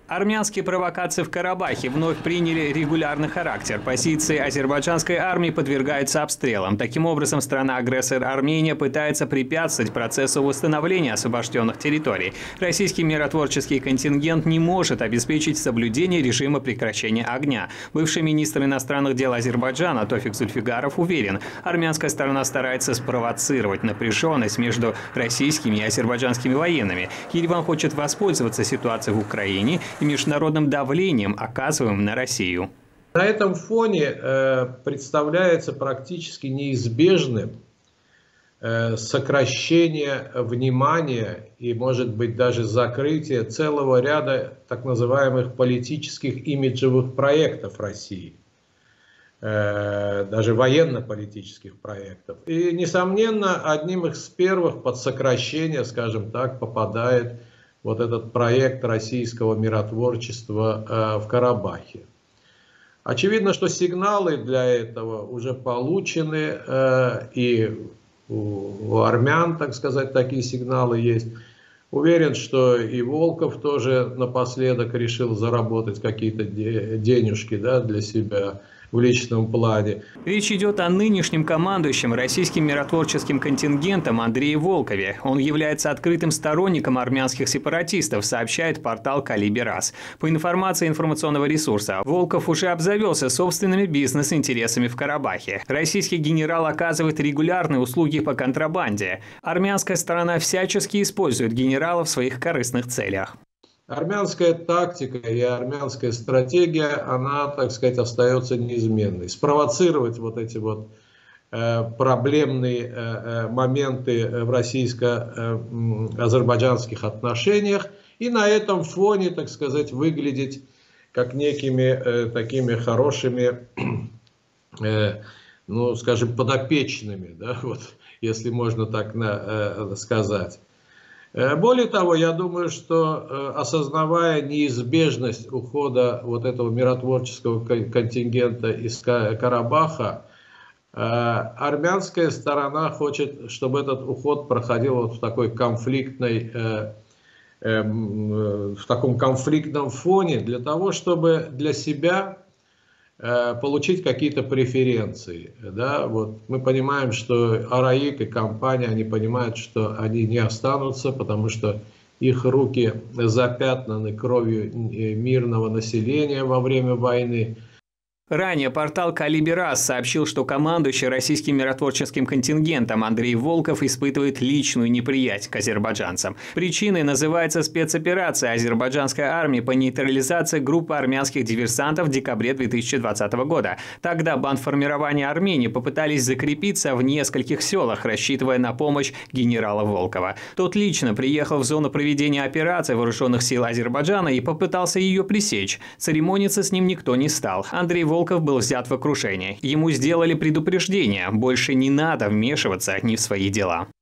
Армянские провокации в Карабахе вновь приняли регулярный характер. Позиции азербайджанской армии подвергаются обстрелам. Таким образом, страна-агрессор Армения пытается препятствовать процессу восстановления освобожденных территорий. Российский миротворческий контингент не может обеспечить соблюдение режима прекращения огня. Бывший министр иностранных дел Азербайджана Тофик Зульфигаров уверен, армянская сторона старается спровоцировать напряженность между российскими и азербайджанскими военными. Ереван хочет воспользоваться ситуацией в Украине и международным давлением, оказываемым на Россию. На этом фоне представляется практически неизбежным сокращение внимания и, может быть, даже закрытие целого ряда так называемых политических имиджевых проектов России, даже военно-политических проектов. И, несомненно, одним из первых под сокращение, скажем так, попадает вот этот проект российского миротворчества в Карабахе. Очевидно, что сигналы для этого уже получены, и у армян, так сказать, такие сигналы есть. Уверен, что и Волков тоже напоследок решил заработать какие-то денежки, да, для себя в личном плане. Речь идет о нынешнем командующем российским миротворческим контингентом Андрее Волкове. Он является открытым сторонником армянских сепаратистов, сообщает портал Калиберас. По информации информационного ресурса, Волков уже обзавелся собственными бизнес-интересами в Карабахе. Российский генерал оказывает регулярные услуги по контрабанде. Армянская сторона всячески использует генерала в своих корыстных целях. Армянская тактика и армянская стратегия, она, так сказать, остается неизменной. Спровоцировать вот эти вот проблемные моменты в российско-азербайджанских отношениях и на этом фоне, так сказать, выглядеть как некими такими хорошими, ну, скажем, подопечными, да, вот, если можно так сказать. Более того, я думаю, что осознавая неизбежность ухода вот этого миротворческого контингента из Карабаха, армянская сторона хочет, чтобы этот уход проходил вот в такой конфликтной, в таком конфликтном фоне, для того, чтобы для себя получить какие-то преференции. Да? Вот мы понимаем, что АРАИК и компания, они понимают, что они не останутся, потому что их руки запятнаны кровью мирного населения во время войны. Ранее портал Калиберас сообщил, что командующий российским миротворческим контингентом Андрей Волков испытывает личную неприязнь к азербайджанцам. Причиной называется спецоперация азербайджанской армии по нейтрализации группы армянских диверсантов в декабре 2020 года. Тогда бандформирования Армении попытались закрепиться в нескольких селах, рассчитывая на помощь генерала Волкова. Тот лично приехал в зону проведения операции вооруженных сил Азербайджана и попытался ее пресечь. Церемониться с ним никто не стал. Андрей Волков был взят в окружение. Ему сделали предупреждение: больше не надо вмешиваться не в свои дела.